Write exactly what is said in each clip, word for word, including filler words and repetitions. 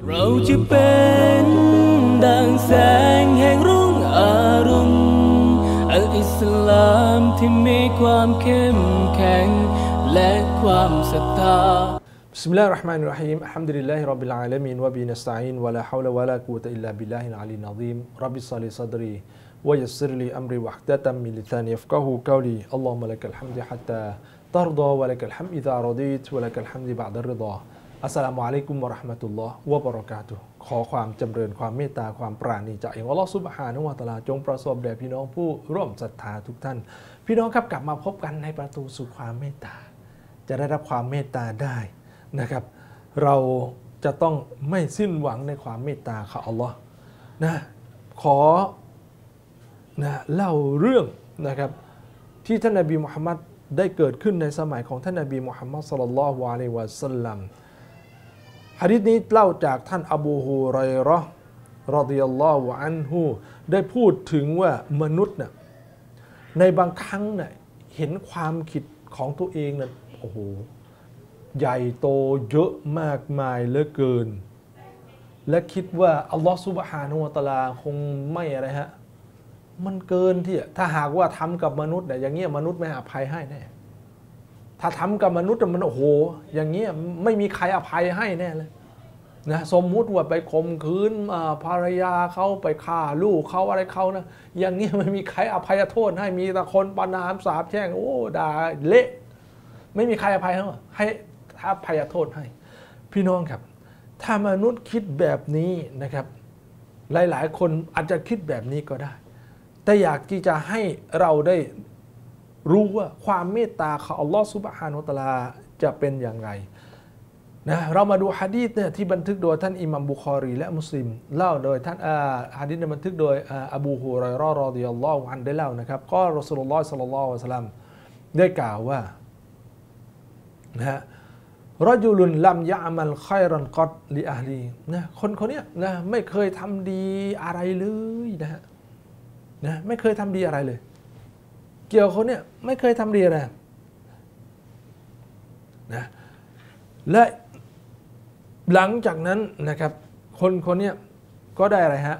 เราจะเป็นดังแสงแห่งรุ่งอรุณอัลอิสลามที่มีความเข้มแข็งและความศรัทธาบิสมิลลาฮิรเราะห์มานิรเราะฮีมอัลฮัมดุลิลลาฮิร็อบบิลอาละมีนวะบินัสตะอีนวะลาฮาวละวะลากุวะตะอิลลาบิลลาฮิลอะลีย อะซีมร็อบบิชเราะห์ลิศอดรีวะยัสซิรลีอัมรีวะฮ์ดะตัมมินลิซานียัฟกะฮูกอลีอัลลอฮุมะลักัลฮัมดุฮัตตาตัรฎอวะลักัลฮัมดุอิซารอฎีตวะลักัลฮัมดุบะอ์ดัรริฎออัสสลามุอะลัยกุมวะเราะห์มะตุลลอฮ์วะบะเราะกาตุฮ์ขอความจำเริญความเมตตาความปราณีจากอัลเลาะห์ซุบฮานะฮูวะตะอาลาจงประสบแด่พี่น้องผู้ร่วมศรัทธาทุกท่านพี่น้องครับกลับมาพบกันในประตูสู่ความเมตตาจะได้รับความเมตตาได้นะครับเราจะต้องไม่สิ้นหวังในความเมตตาของอัลลอฮ์นะขอนะเล่าเรื่องนะครับที่ท่านนบีมุฮัมมัดได้เกิดขึ้นในสมัยของท่านนบีมุฮัมมัดศ็อลลัลลอฮุอะลัยฮิวะซัลลัมหะดีษนี้เล่าจากท่านอบูฮุรอยเราะห์รอฎิยัลลอฮุอันฮุได้พูดถึงว่ามนุษย์น่ะในบางครั้งน่ะเห็นความคิดของตัวเองน่ะโอ้โหใหญ่โตเยอะมากมายเหลือเกินและคิดว่าอัลลอฮฺซุบฮานะฮูวะตะอาลาคงไม่อะไรฮะมันเกินที่ถ้าหากว่าทำกับมนุษย์เนี่ยอย่างเงี้ยมนุษย์ไม่อภัยให้แน่ถ้าทำกับมนุษย์มันโอ้โหอย่างเงี้ยไม่มีใครอภัยให้แน่เลยนะสมมุติว่าไปข่มขืนภรรยาเขาไปฆ่าลูกเขาอะไรเขานะอย่างเงี้ยไม่มีใครอภัยโทษให้มีแต่คนประณามสาปแช่งโอ้ด่าเละไม่มีใครอภัยให้ให้อภัยโทษให้พี่น้องครับถ้ามนุษย์คิดแบบนี้นะครับหลายๆคนอาจจะคิดแบบนี้ก็ได้แต่อยากที่จะให้เราได้รู้ว่าความเมตตาของอัลลอฮฺซุบฮานะฮูวะตะอาลาจะเป็นอย่างไรนะเรามาดูหะดีษเนี่ยที่บันทึกโดยท่านอิหม่ามบุคอรีและมุสลิมเล่าโดยท่านหะดีษเนี่ยบันทึกโดยอบูฮุรอยเราะห์รอฎิยัลลอฮุอันฮุได้เล่านะครับก็รอซูลุลลอฮ์ศ็อลลัลลอฮุอะลัยฮิวะซัลลัมได้กล่าวว่านะฮะรจุลุนลัมยะอมัลค็อยรันกอดลิอะฮลีนะคนคนนี้นะไม่เคยทำดีอะไรเลยนะฮะนะไม่เคยทำดีอะไรเลยเกี่ยวคนเนี้ยไม่เคยทำดีอะไรนะและหลังจากนั้นนะครับคนคนนี้ก็ได้อะไรฮะ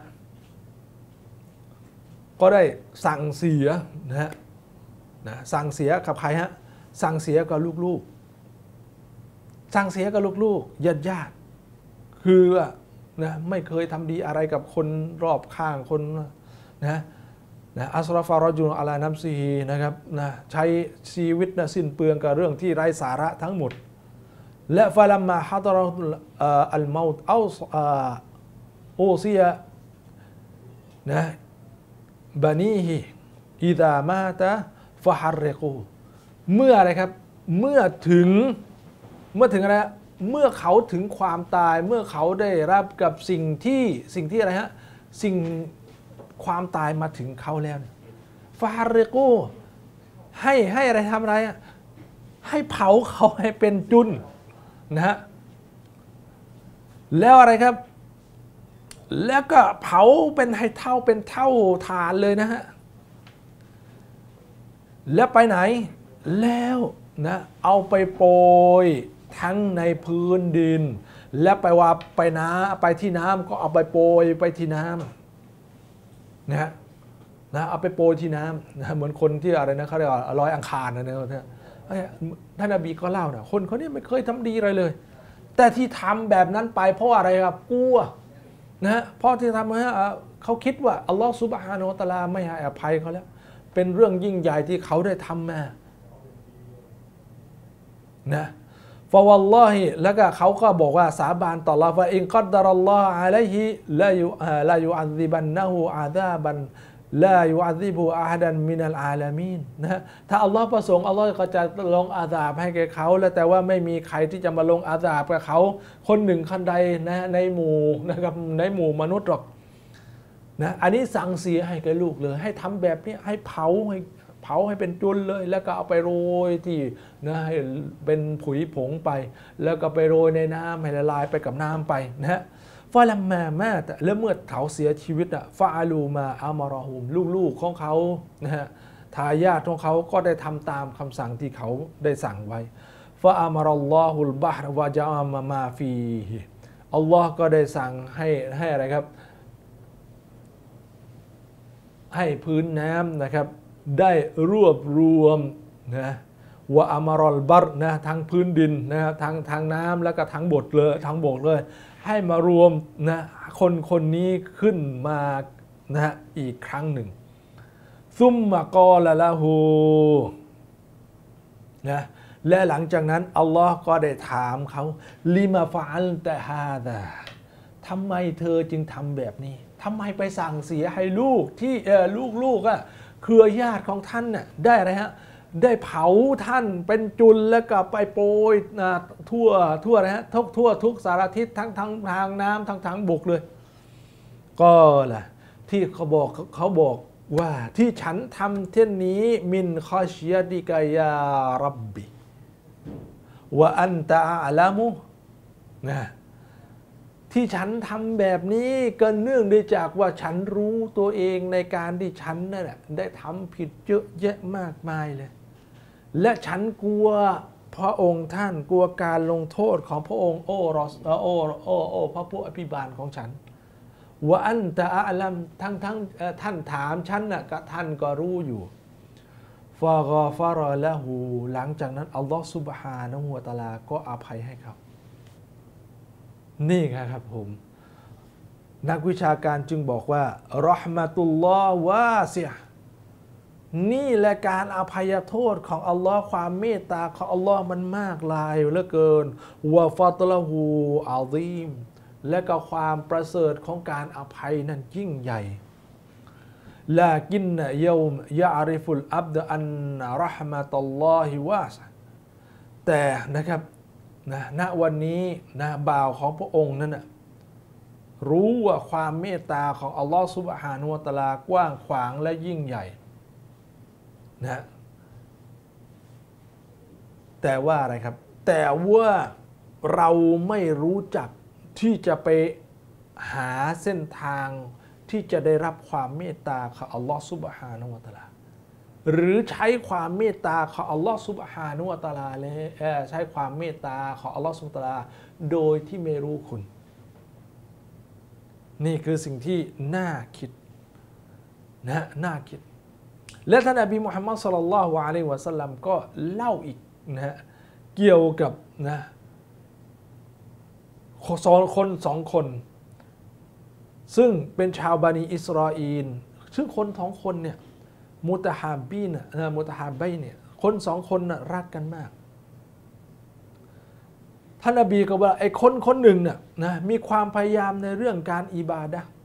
ก็ได้สั่งเสียนะฮะนะสั่งเสียกับใครฮะสั่งเสียกับลูกๆสั่งเสียกับลูกๆญาติญาติคือนะไม่เคยทำดีอะไรกับคนรอบข้างคนนะนะอัสรอฟารอจุลอะลานัมซีฮีนะครับนะใช้ชีวิตนะสิ้นเปลืองกับเรื่องที่ไร้สาระทั้งหมดและฟาลัมมาฮะดะเราะอัลเมาต์เอาโอซียนะบานีฮิอิซามาตะฟะฮัรริกูเมื่ออะไรครับเมื่อถึงเมื่อถึงอะไรเมื่อเขาถึงความตายเมื่อเขาได้รับกับสิ่งที่สิ่งที่อะไรฮะสิ่งความตายมาถึงเขาแล้วฟาริกูให้ให้อะไรทำอะไรให้เผาเขาให้เป็นจุนนะฮะแล้วอะไรครับแล้วก็เผาเป็นให้เท่าเป็นเท่าฐานเลยนะฮะแล้วไปไหนแล้วนะเอาไปโปรยทั้งในพื้นดินและไปว่าไปน้ำไปที่น้ำก็เอาไปโปรยไปที่น้ำนะฮะนะเอาไปโปรยที่น้ำนะเหมือนคนที่อะไรนะเขาเรียกว่าลอยอังคารนะเนี่ยท่านนบีก็เล่านะคนเขาเนี่ยไม่เคยทำดีอะไรเลยแต่ที่ทำแบบนั้นไปเพราะอะไรครับกลัวนะเพราะที่ทำให้เขาคิดว่าอัลลอฮฺซุบฮานะฮูวะตะอาลาไม่ให้อภัยเขาแล้วเป็นเรื่องยิ่งใหญ่ที่เขาได้ทำมานะฟะวัลลอฮิแล้วก็เขาก็บอกว่าสาบานต่ออัลเลาะห์ว่าอินกัดดารัลลอฮุอะลัยฮิลายุลายุอัซซิบันนะฮูอาซาบันลายุอัซซิบุอะฮัดันมินัลอาลามีนนะถ้าอัลลอฮ์ประสงค์อัลลอฮ์ก็จะลงอาซาบให้แก่เขาแล้วแต่ว่าไม่มีใครที่จะมาลงอาซาบกับเขาคนหนึ่งคนใดนะในหมู่นะครับในหมู่มนุษย์หรอกนะอันนี้สั่งเสียให้แก่ลูกเลยให้ทำแบบนี้ให้เผาให้เผาให้เป็นจุลเลยแล้วก็เอาไปโรยที่นะให้เป็นผุยผงไปแล้วก็ไปโรยในน้ำให้ละลายไปกับน้ำไปนะฮะฟาลัมมามาแต่แล้วเมื่อเขาเสียชีวิตอะฟาอาลูมาอัมารอฮุมลูกๆของเขานะฮะทายาทของเขาก็ได้ทำตามคำสั่งที่เขาได้สั่งไว้ฟาอัมารอลลอฮุลบะฮ์วะจาอะมามาฟีอัลลอฮ์ก็ได้สั่งให้ให้อะไรครับให้พื้นน้ำนะครับได้รวบรวมนะวะอามารอลบัรนะทั้งพื้นดินนะครับทั้งทางน้ำแล้วก็ทั้งบกเลยทั้งบกเลยให้มารวมนะคนคนนี้ขึ้นมานะอีกครั้งหนึ่งซุมมะกอละละหูนะและหลังจากนั้นอัลลอฮ์ก็ได้ถามเขาลิมาฟาลตะฮาดาทำไมเธอจึงทำแบบนี้ทำไมไปสั่งเสียให้ลูกที่เออลูกๆอ่ะเครือญาติของท่านน่ะได้อะไรฮะได้เผาท่านเป็นจุลแล้วก็ไปโปรยนะทั่วทั่วนะฮะทุกทั่วทุกสารทิศทั้งทั้งทางน้ำทั้งทางบกเลยก็ล่ะที่เขาบอกเขาบอกว่าที่ฉันทำเช่นนี้มินคอชียดิกายารับบิว่าอันตะอาลามุนะที่ฉันทำแบบนี้ก็เนื่องด้วยจากว่าฉันรู้ตัวเองในการที่ฉันนั่นแหละได้ทำผิดเยอะแยะมากมายเลยและฉันกลัวพระองค์ท่านกลัวการลงโทษของพระองค์โอ้รอสโอ้โอ้โอ้พระผู้อภิบาลของฉันว่าอันตะอาลัมทั้งทั้งท่านถามฉันน่ะก็ท่านก็รู้อยู่ฟาฆอฟารอละหูหลังจากนั้นอัลลอฮฺซุบฮานะฮูวะตะอาลาก็อภัยให้เขานี่ครับผมนักวิชาการจึงบอกว่ารอห์มะตุลลอฮ์วาซิอะห์นี่แหละการอภัยโทษของอัลลอฮ์ความเมตตาของอัลลอฮ์มันมากลายเหลือเกินวะฟัตละฮูอาซีมและก็ความประเสริฐของการอภัยนั้นยิ่งใหญ่ลากินนะยอมยะอริฟุลอับดอันรอห์มะตุลลอฮิวาซะแต่นะครับนะณวันนี้นะบ่าวของพระองค์นั้นนะรู้ว่าความเมตตาของอัลลอฮฺซุบฮานะฮูวะตะอาลากว้างขวางและยิ่งใหญ่นะแต่ว่าอะไรครับแต่ว่าเราไม่รู้จักที่จะไปหาเส้นทางที่จะได้รับความเมตตาของอัลลอฮฺซุบฮานะฮูวะตะอาลาหรือใช้ความเมตตาของอัลลอฮฺซุบฮานะฮูวะตะอาลาเลยใช้ความเมตตาของอัลลอฮฺซุบฮานะฮูวะตะอาลาโดยที่ไม่รู้คุณนี่คือสิ่งที่น่าคิดนะน่าคิดและท่านนบีมุฮัมมัดศ็อลลัลลอฮุอะลัยฮิวะซัลลัมก็เล่าอีกนะเกี่ยวกับนะสองคนสองคนซึ่งเป็นชาวบานีอิสราเอลซึ่งคนสองคนเนี่ยมุตะฮาบีนนะมุตะฮาบีเนี่ยคนสองคนน่ะรักกันมากท่านนบีก็ว่าไอ้คนคนหนึ่งน่ะนะมีความพยายามในเรื่องการอิบาดะห์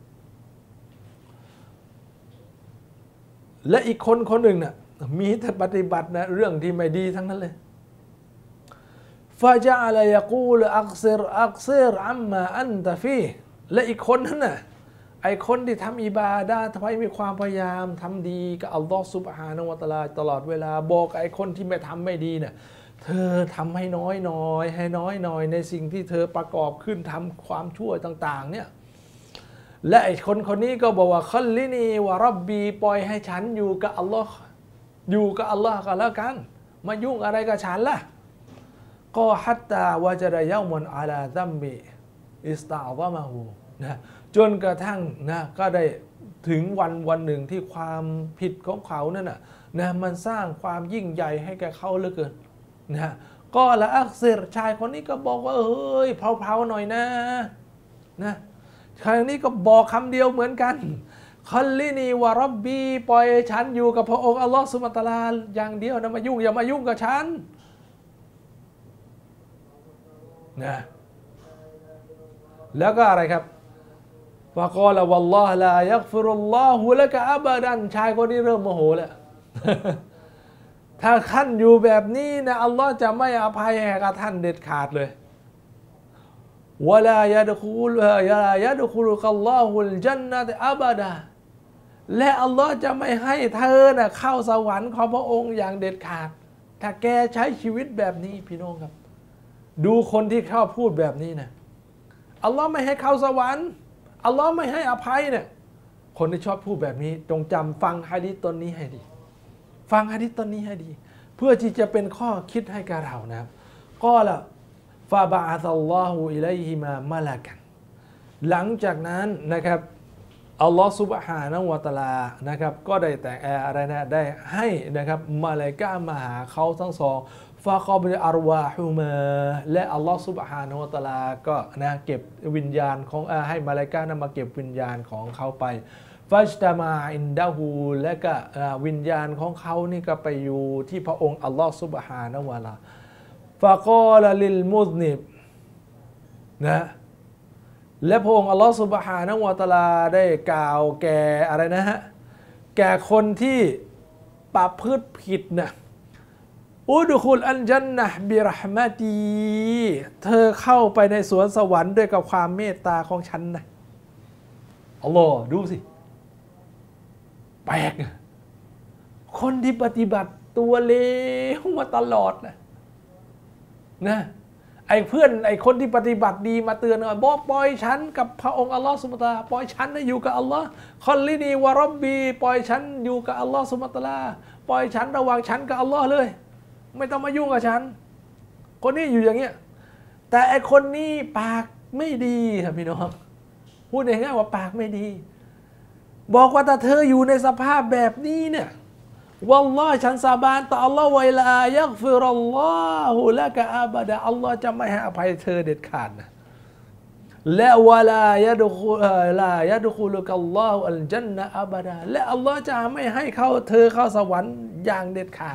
และอีกคนคนหนึ่งน่ะมีแต่ปฏิบัตินะเรื่องที่ไม่ดีทั้งนั้นเลยฟาจาอะลยะกูลอักซิรอักซิรอัมมาอันตะฟีและอีกคนนั้นน่ะไอคนที่ทำอิบาดะห์ทำไมมีความพยายามทำดีกับอัลลอฮฺซุบฮานะฮูวะตะอาลาตลอดเวลาบอกไอคนที่ไม่ทำไม่ดีเนี่ยเธอทำให้น้อยหน่อยให้น้อยหน่อยในสิ่งที่เธอประกอบขึ้นทำความชั่วต่างๆเนี่ยและไอคนคนนี้ก็บอกว่าคัลลินีวะร็อบบีปล่อยให้ฉันอยู่กับอัลลอฮ์อยู่กับอัลลอฮ์กันแล้วกันมายุ่งอะไรกับฉันล่ะก็ฮัตตาวะจดะยามุนอาลาซัมบิอิสตาอซะมะฮูนะจนกระทั่งนะก็ได้ถึงวันวันหนึ่งที่ความผิดของเขานั่นน่ะนะมันสร้างความยิ่งใหญ่ให้แก่เขาเหลือเกินนะก็ละอักเซรชายคนนี้ก็บอกว่าเฮ้ยเผาๆหน่อยนะนะชายคนนี้ก็บอกคำเดียวเหมือนกันคัลลินีวะร็อบบีปล่อยฉันอยู่กับพระองค์อัลลอฮฺซุบฮานะฮูวะตะอาลาอย่างเดียวนะมายุ่งอย่ามายุ่งกับฉันนะแล้วก็อะไรครับฟะกอลวัลลอฮ์ลายักฟิรุลลอฮุละกะอับดันชายคนนี้เริ่มโมโหแล้วถ้าท่านอยู่แบบนี้นะอัลลอฮ์จะไม่อภัยให้กับท่านเด็ดขาดเลยวะลายะดคุลยายะดคุลกัลลอฮุลญันนะตอับดาและอัลลอฮ์จะไม่ให้เธอนะเข้าสวรรค์ของพระองค์อย่างเด็ดขาดถ้าแกใช้ชีวิตแบบนี้พี่น้องครับดูคนที่เข้าพูดแบบนี้นะอัลลอฮ์ไม่ให้เข้าสวรรค์อัลลอฮ์ไม่ให้อภัยเนี่ยคนที่ชอบพูดแบบนี้จงจำฟังหะดีษตนนี้ให้ดีฟังหะดีษตนนี้ให้ดีเพื่อที่จะเป็นข้อคิดให้กับเรานะครับก็ละฟาบะอัซัลลอฮุอิลัยฮิมามะลากันหลังจากนั้นนะครับอัลลอฮฺซุบฮานะฮูวะตะอาลานะครับก็ได้แต่งอะไรนะได้ให้นะครับมาลาอิกะฮ์มาหาเขาทั้งสองฟาคอบิลอัรวาฮุมาและอัลลอฮฺซุบฮานะฮูวะตะอาลาก็นะเก็บวิญญาณของให้มาลาอิกะฮ์นำมาเก็บวิญญาณของเขาไปฟัจตามาอินดะฮูและก็วิญญาณของเขานี่ก็ไปอยู่ที่พระองค์อัลลอฮฺซุบฮานะฮูวะตะอาลาฟะกอลลิลมุซนิบนะและพระองค์อัลลอฮฺซุบฮานะฮูวะตะอาลาได้กล่าวแก่อะไรนะฮะแก่คนที่ประพฤติผิดนะอุดุคุลอันจันนะบิเราะห์มะตีเธอเข้าไปในสวนสวรรค์ด้วยกับความเมตตาของฉันนะอัลลอฮ์ดูสิแปลกคนที่ปฏิบัติตัวเลวมาตลอดนะนะไอ้เพื่อนไอ้คนที่ปฏิบัติดีมาเตือนว่าบอกปล่อยฉันกับพระองค์อัลลอฮฺซุบฮานะฮูวะตะอาลาปล่อยฉันนะอยู่กับอัลลอฮ์คอลลินีวะร็อบบีปล่อยฉันอยู่กับอัลลอฮฺซุบฮานะฮูวะตะอาลาปล่อยฉันระหว่างฉันกับอัลลอฮ์เลยไม่ต้องมายุ่งกับฉันคนนี้อยู่อย่างเงี้ยแต่ไอ้คนนี้ปากไม่ดีครับพี่น้องพูดง่ายๆว่าปากไม่ดีบอกว่าถ้าเธออยู่ในสภาพแบบนี้เนี่ยวัลลอฮ์ฉันสาบานต่ออัลลอฮ์ไวลายักฟิรัลลอฮุละกะอาบะดะอัลลอฮ์จะไม่ให้อภัยเธอเด็ดขาดนะและวะลายะดุคุลายะดุคุลุกัลลอฮุอัลจันนะอับะดะและอัลลอฮ์จะไม่ให้เข้าเธอเข้าสวรรค์อย่างเด็ดขาด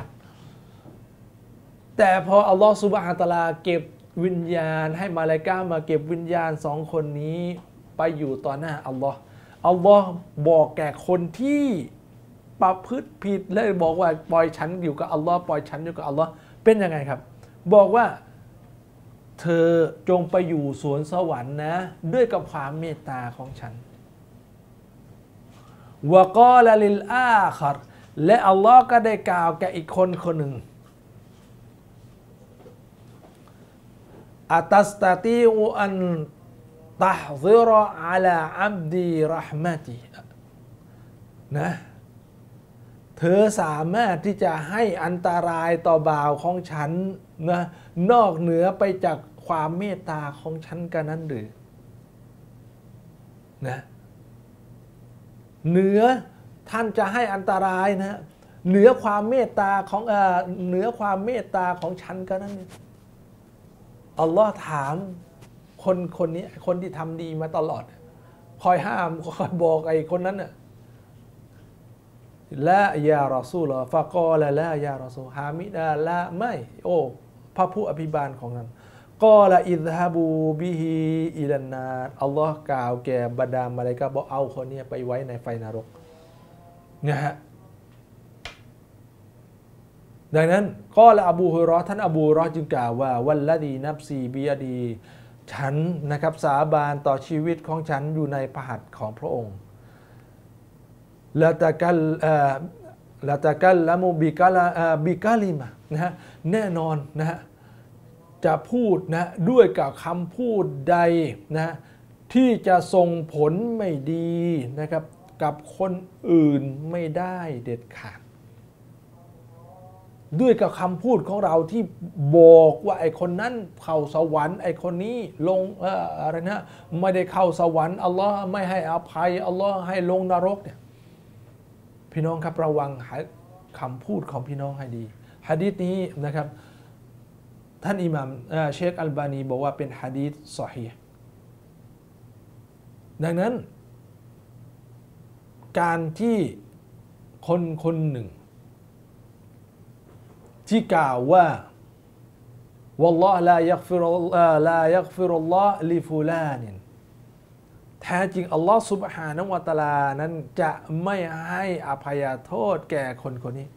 แต่พออัลลอฮ์ซุบฮานะฮูวะตะอาลาเก็บวิญญาณให้มาลาอิกะฮ์มาเก็บวิญญาณสองคนนี้ไปอยู่ต่อหน้าอัลลอฮ์อัลลอฮ์บอกแก่คนที่ประพฤติผิดและบอกว่าปล่อยฉันอยู่กับอัลลอฮ์ปล่อยฉันอยู่กับอัลลอฮ์เป็นยังไงครับบอกว่าเธอจงไปอยู่สวนสวรรค์นะด้วยกับความเมตตาของฉันวะกอลลิลอาคัรและอัลลอฮ์ก็ได้กล่าวแก่อีกคนคนหนึ่งอัตัสตาติอุอันตัฮซิรอะลาอับดีเราะห์มะตินะเธอสามารถที่จะให้อันตรายต่อบ่าวของฉันนะนอกเหนือไปจากความเมตตาของฉันกันนั้นหรือนะเหนือท่านจะให้อันตรายนะเหนือความเมตตาของเอ่อเหนือความเมตตาของฉันกันนั้นอัลลอฮ์ถามคนคนนี้คนที่ทำดีมาตลอดคอยห้ามคอยบอกไอ้คนนั้นน่ะละยารอซูลฟะกอละละยารอซูฮามิดาละไม่โอ้พระผู้อภิบาลของนั้นกอละอิซฮาบูบิฮิอิลันนาอัลลอฮ์กล่าวแก่บรรดามาลาอิกะฮ์บอกเอาคนนี้ไปไว้ในไฟนรกนะฮะดังนั้นกอละอบูฮุรอท่านอบูฮุรอจึงกล่าวว่าวัลลดีนับซีบิยะดีฉันนะครับสาบานต่อชีวิตของฉันอยู่ในพระหัตถ์ของพระองค์ละตะกัลละตะกัลละมุบิกะลาบิกะลิมะนะฮะแน่นอนนะฮะจะพูดนะด้วยกับคำพูดใดนะที่จะส่งผลไม่ดีนะครับกับคนอื่นไม่ได้เด็ดขาดด้วยกับคำพูดของเราที่บอกว่าไอ้คนนั้นเข้าสวรรค์ไอ้คนนี้ลงเอ่ออะไรนะไม่ได้เข้าสวรรค์อัลลอฮ์ไม่ให้อภัยอัลลอฮ์ให้ลงนรกเนี่ยพี่น้องครับระวังคำพูดของพี่น้องให้ดีหะดีษนี้นะครับท่านอิหม่ามเชคอัลบานีบอกว่าเป็นหะดีษซอฮีห์ดังนั้นการที่คนคนหนึ่งที่กล่าวว่าวัลลอฮ์ลายักฟิรุลายักฟิรุลลอฮ์ลิฟูลานินแท้จริงอัลลอฮ์ซุบฮานะฮูวะตะอาลานั้นจะไม่ให้อภัยโทษแก่คนคนนี้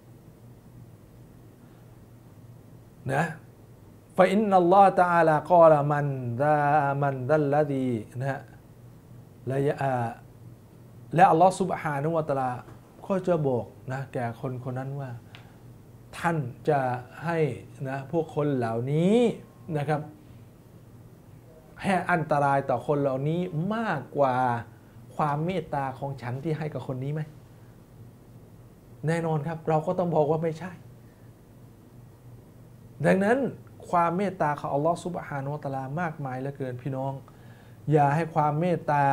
นะฟะอินนัลลอฮ์ตะอาลากอละมันดามันดัลลดีนะและและอัลลอฮ์ซุบฮานะฮูวะตะอาลาก็จะบอกนะแก่คนคนนั้นว่าท่านจะให้นะพวกคนเหล่านี้นะครับให้อันตรายต่อคนเหล่านี้มากกว่าความเมตตาของฉันที่ให้กับคนนี้ไหมแน่นอนครับเราก็ต้องบอกว่าไม่ใช่ดังนั้นความเมตตาของอัลลอฮฺซุบฮานะฮูวะตะอาลามากมายเหลือเกินพี่น้องอย่าให้ความเมตตา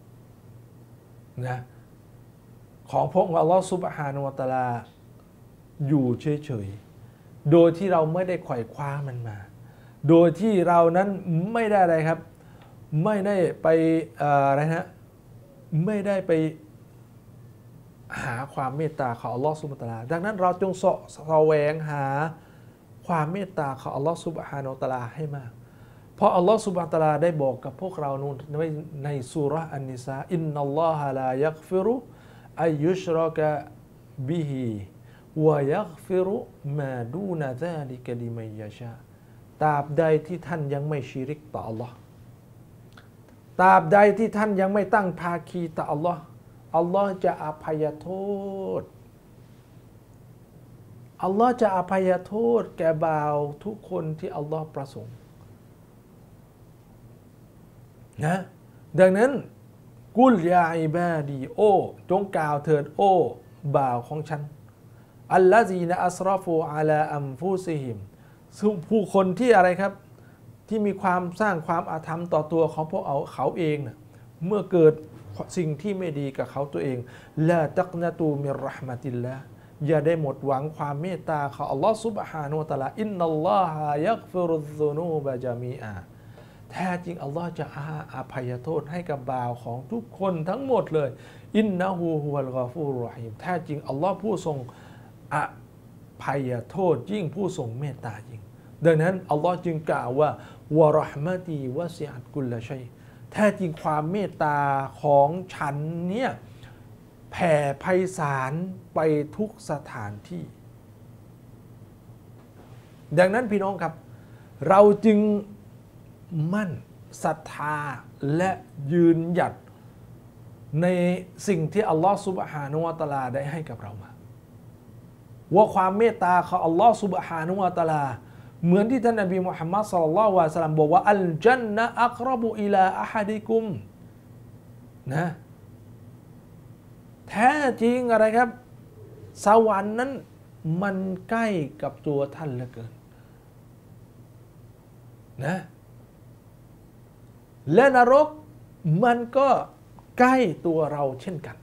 นะของพระองค์อัลลอฮฺซุบฮานะฮูวะตะอาลาอยู่เฉยๆโดยที่เราไม่ได้ไขว่คว้ามันมาโดยที่เรานั้นไม่ได้อะไรครับไม่ได้ไปอะไรนะไม่ได้ไปหาความเมตตาของอัลลอฮฺซุบฮานะฮูวะตะอาลาดังนั้นเราจงเสาะแสวงหาความเมตตาของอัลลอฮฺซุบฮานะฮูวะตะอาลาให้มากเพราะอัลลอฮฺซุบฮานะฮูวะตะอาลาได้บอกกับพวกเราในซูเราะห์อันนิสาอินนัลลอฮะลายักฟิรุอัยยุชรอกะบิฮิวะยักฟิรุมาดูนะซาลิกะลิมัยยะชาตราบใดที่ท่านยังไม่ชิริกต่ออัลลอฮ์ตราบใดที่ท่านยังไม่ตั้งภาคีต่ออัลลอฮ์อัลลอฮ์จะอภัยโทษอัลลอฮ์จะอภัยโทษแก่บ่าวทุกคนที่อัลลอฮ์ประสงค์นะดังนั้นกุลยาอิบาดีโอจงกล่าวเถิดโอบ่าวของฉันอัลลอฮีนะอัสรอฟูอะลาอัมฟุซิฮิมผู้คนที่อะไรครับที่มีความสร้างความอาธรรมต่อตัวของพวกเขาเขาเองนะเมื่อเกิดสิ่งที่ไม่ดีกับเขาตัวเองลาตักนะตูมิรเราะห์มะติลลาห์อย่าได้หมดหวังความเมตตาของอัลลอฮฺซุบฮานะฮูวะตะอาลาอินนัลลอฮะยักฟิรุซซุนูบะญะมีอาแท้จริงอัลลอฮ์จะอภัยโทษให้กับบ่าวของทุกคนทั้งหมดเลยอินนะฮูฮุวัลกอฟูรุรเราะฮีมแท้จริงอัลลอฮ์ผู้ทรงอภัยโทษยิ่งผู้ทรงเมตตายิ่งดังนั้นอัลลอฮ์จึงกล่าวว่าวะเราะห์มะตีวะซิอัตกุลชัยแท้จริงความเมตตาของฉันเนี่ยแผ่ไพศาลไปทุกสถานที่ดังนั้นพี่น้องครับเราจึงมั่นศรัทธาและยืนหยัดในสิ่งที่อัลลอฮฺซุบฮานะฮูวะตะอาลาได้ให้กับเรามาว่าความเมตตาของอัลลอฮฺซุบฮานะฮูวะตะอาลาเหมือนที่ท่านนบีมุฮัมมัดศ็อลลัลลอฮุอะลัยฮิวะซัลลัมบอกว่าอัลญันนะอักรบุอิลาอะฮัดิกุมนะแท้จริงอะไรครับสวรรค์นั้นมันใกล้กับตัวท่านเหลือเกินนะและนรกมันก็ใกล้ตัวเราเช่นกัน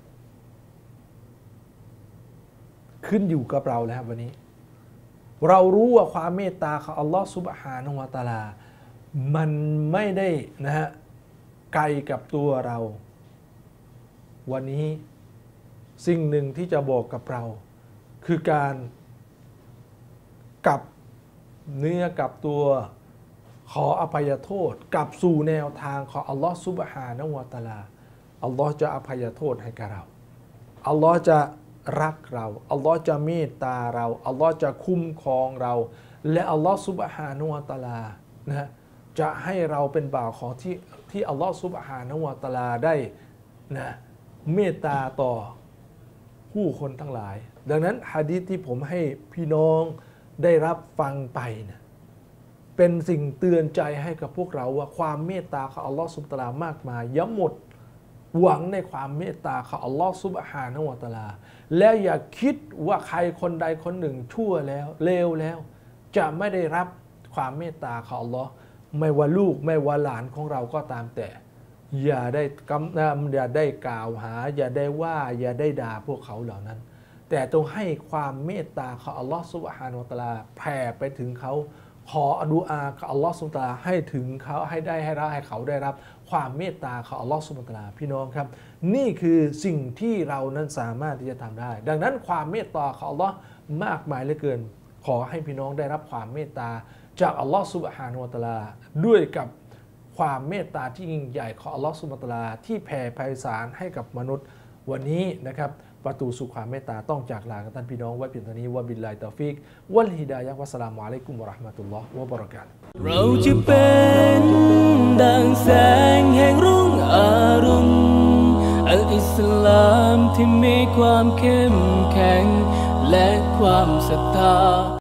ขึ้นอยู่กับเราแล้ววันนี้เรารู้ว่าความเมตตาของอัลลอฮฺซุบฮานะฮูวะตะอาลามันไม่ได้นะฮะไกลกับตัวเราวันนี้สิ่งหนึ่งที่จะบอกกับเราคือการกลับเนื้อกลับตัวขออภัยโทษกลับสู่แนวทางของอัลลอฮฺซุบฮานะฮูวะตะอาลาอัลลอฮฺจะอภัยโทษให้กับเราอัลลอฮฺจะรักเราอัลลอฮ์จะเมตตาเราอัลลอฮ์จะคุ้มครองเราและอัลลอฮ์ซุบฮานะฮูวะตะอาลานะจะให้เราเป็นบ่าวของที่ที่อัลลอฮ์ซุบฮานะฮูวะตะอาลาได้นะเมตตาต่อผู้คนทั้งหลายดังนั้นหะดีษที่ผมให้พี่น้องได้รับฟังไปนะเป็นสิ่งเตือนใจให้กับพวกเราว่าความเมตตาของอัลลอฮ์ซุบฮานะฮูวะตะอาลามากมายอย่าหมดหวังในความเมตตาของอัลลอฮ์ซุบฮานะฮูวะตะอาลาและอย่าคิดว่าใครคนใดคนหนึ่งชั่วแล้วเลวแล้วจะไม่ได้รับความเมตตาของอัลลอฮ์ไม่ว่าลูกไม่ว่าหลานของเราก็ตามแต่อย่าได้กำอย่าได้กล่าวหาอย่าได้ว่าอย่าได้ด่าพวกเขาเหล่านั้นแต่ต้องให้ความเมตตาของอัลลอฮ์ซุบฮานะฮูวะตะอาลาแผ่ไปถึงเขาขอดุอากับอัลลอฮ์ซุบฮานะฮูวะตะอาลาให้ถึงเขาให้ได้ให้เราให้เขาได้รับความเมตตาของอัลลอฮ์ซุบฮานะฮูวะตะอาลาพี่น้องครับนี่คือสิ่งที่เรานั้นสามารถที่จะทำได้ดังนั้นความเมตตาของอัลลอฮ์มากมายเหลือเกินขอให้พี่น้องได้รับความเมตตาจากอัลลอฮ์ซุบฮานะฮูวะตะอาลาด้วยกับความเมตตาที่ยิ่งใหญ่ของอัลลอฮ์ซุบฮานะฮูวะตะอาลาที่แผ่ไพศาลให้กับมนุษย์วันนี้นะครับประตูสู่ความเมตตาต้องจากลากับท่านพี่น้องไว้เพียงเท่านี้วะบิลลาฮิตอฟิกวัลฮิดายะฮ์วัสสลามุอะลัยกุมวะเราะห์มะตุลลอฮ์วะบะเราะกาตุฮ์เราจะเป็นดังแสงแห่งรุ่งอรุณอัลอิสลามที่มีความเข้มแข็งและความศรัทธา